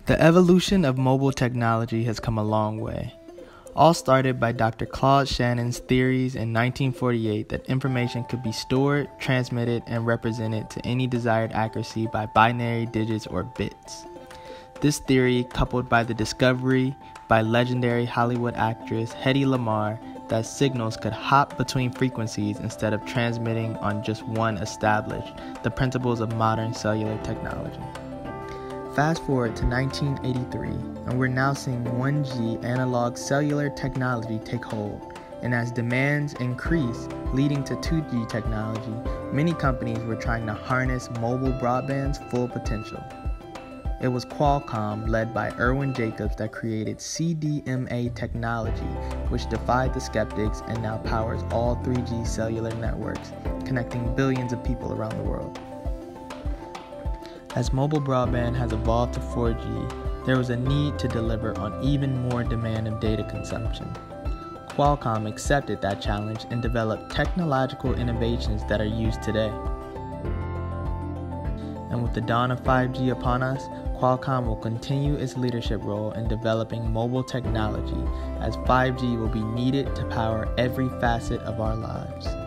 The evolution of mobile technology has come a long way. All started by Dr. Claude Shannon's theories in 1948 that information could be stored, transmitted, and represented to any desired accuracy by binary digits or bits. This theory, coupled by the discovery by legendary Hollywood actress Hedy Lamarr that signals could hop between frequencies instead of transmitting on just one, established the principles of modern cellular technology. Fast forward to 1983, and we're now seeing 1G analog cellular technology take hold. And as demands increase, leading to 2G technology, many companies were trying to harness mobile broadband's full potential. It was Qualcomm, led by Irwin Jacobs, that created CDMA technology, which defied the skeptics and now powers all 3G cellular networks, connecting billions of people around the world. As mobile broadband has evolved to 4G, there was a need to deliver on even more demand of data consumption. Qualcomm accepted that challenge and developed technological innovations that are used today. And with the dawn of 5G upon us, Qualcomm will continue its leadership role in developing mobile technology, as 5G will be needed to power every facet of our lives.